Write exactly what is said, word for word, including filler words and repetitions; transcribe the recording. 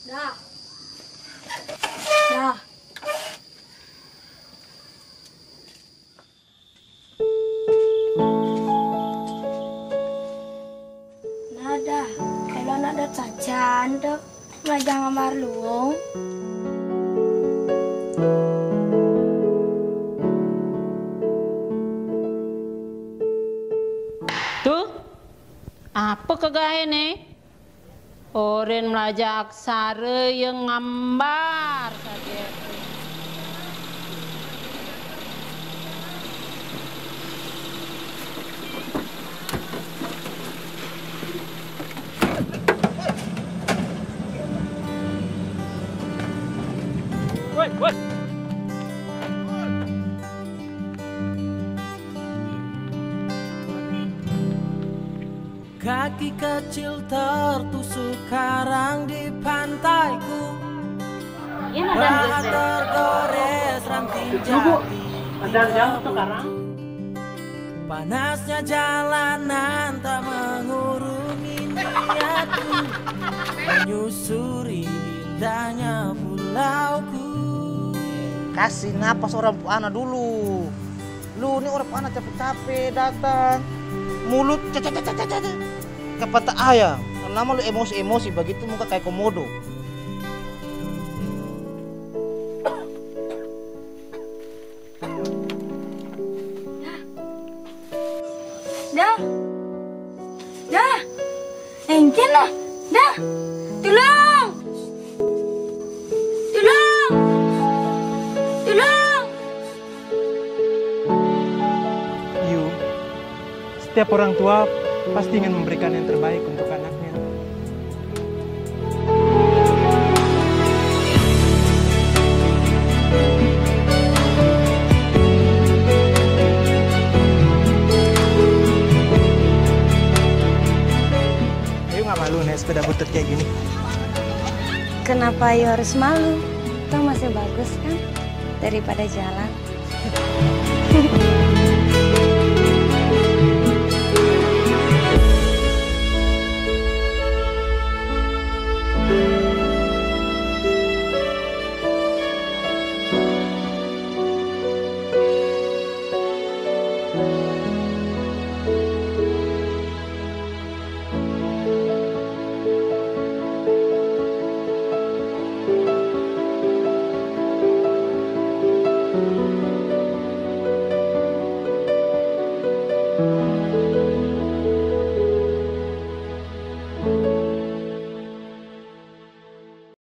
Dah. Dah. Nada, kalau nada cacan dok, belajar ngamar luung. Tuh, apa kegaya nih? Oren belajar aksara yang ngambar saja. Woi, woi. Kaki kecil tertusuk karang di pantaiku. Bahat tergores ranting jati. Panasnya jalanan tak mengurungi niatku menyusuri indahnya pulauku. Kasih napas orang anak dulu. Lu ini orang anak capek-capek datang. Mulut cacat cacat cacat. Kapan tak ayah. Lama lu emosi-emosi begitu muka kayak komodo. Dah. Dah. Engken lah. Dah. Tolong. Tolong. Tolong. Yu, setiap orang tua pasti ingin memberikan yang terbaik untuk anaknya. Ayo nggak malu naik sepeda butut kayak gini? Kenapa Ayu harus malu? Itu masih bagus kan daripada jalan.